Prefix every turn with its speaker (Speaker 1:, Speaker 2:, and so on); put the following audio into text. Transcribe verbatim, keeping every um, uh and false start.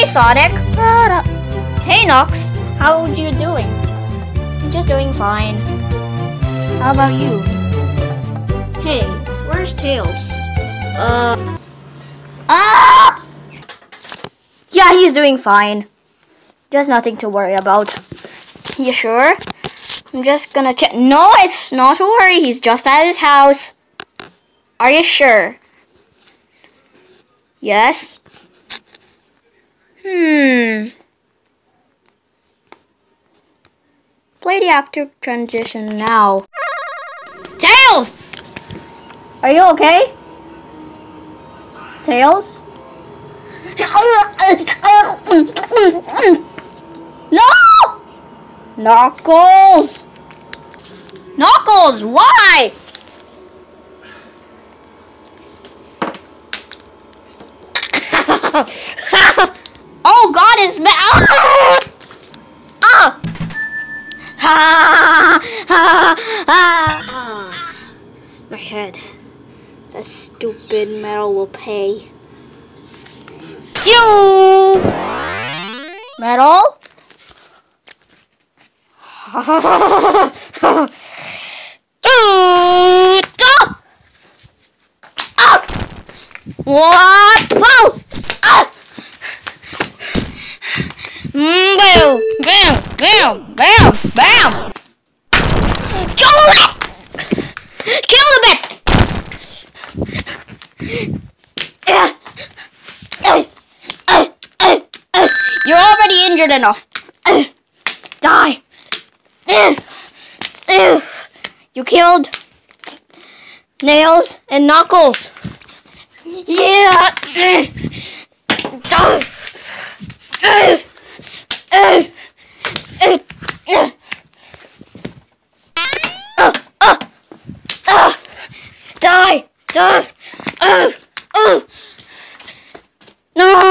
Speaker 1: Sonic. Hey, Nox. How are you doing? I'm just doing fine. How about you? Hey, where's Tails? Uh... Ah! Yeah, he's doing fine. Just nothing to worry about. You sure? I'm just gonna check. No, it's not to worry. He's just at his house. Are you sure? Yes? Hmm. Play the actor transition now. Tails! Are you okay? Tails? No! Knuckles! Knuckles, why? Oh God, it's me. Ah! Ha! Ha! Ha! My head. That stupid metal will pay. You! Metal? What? Whoa! Ah! Mm, bam! Bam! Bam! Bam! Bam! Kill it! Kill the bit! You're already injured enough. Die! You killed Nails and Knuckles. Yeah. Die. Die. No.